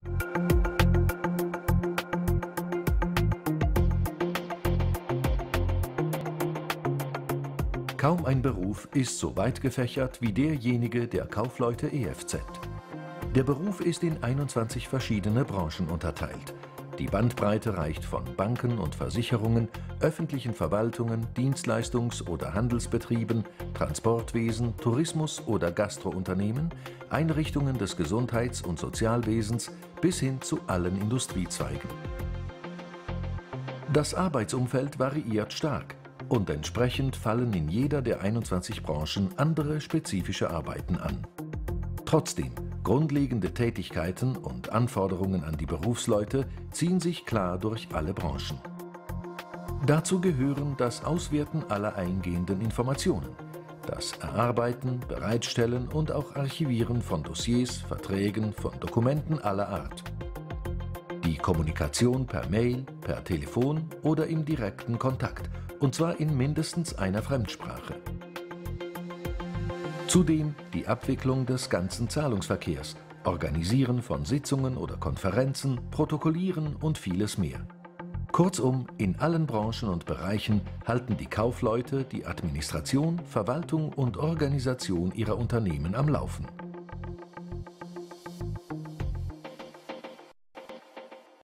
Kaum ein Beruf ist so weit gefächert wie derjenige der Kaufleute EFZ. Der Beruf ist in 21 verschiedene Branchen unterteilt. Die Bandbreite reicht von Banken und Versicherungen, öffentlichen Verwaltungen, Dienstleistungs- oder Handelsbetrieben, Transportwesen, Tourismus- oder Gastrounternehmen, Einrichtungen des Gesundheits- und Sozialwesens bis hin zu allen Industriezweigen. Das Arbeitsumfeld variiert stark und entsprechend fallen in jeder der 21 Branchen andere spezifische Arbeiten an. Trotzdem, grundlegende Tätigkeiten und Anforderungen an die Berufsleute ziehen sich klar durch alle Branchen. Dazu gehören das Auswerten aller eingehenden Informationen, das Erarbeiten, Bereitstellen und auch Archivieren von Dossiers, Verträgen, von Dokumenten aller Art. Die Kommunikation per Mail, per Telefon oder im direkten Kontakt, und zwar in mindestens einer Fremdsprache. Zudem die Abwicklung des ganzen Zahlungsverkehrs, Organisieren von Sitzungen oder Konferenzen, Protokollieren und vieles mehr. Kurzum, in allen Branchen und Bereichen halten die Kaufleute die Administration, Verwaltung und Organisation ihrer Unternehmen am Laufen.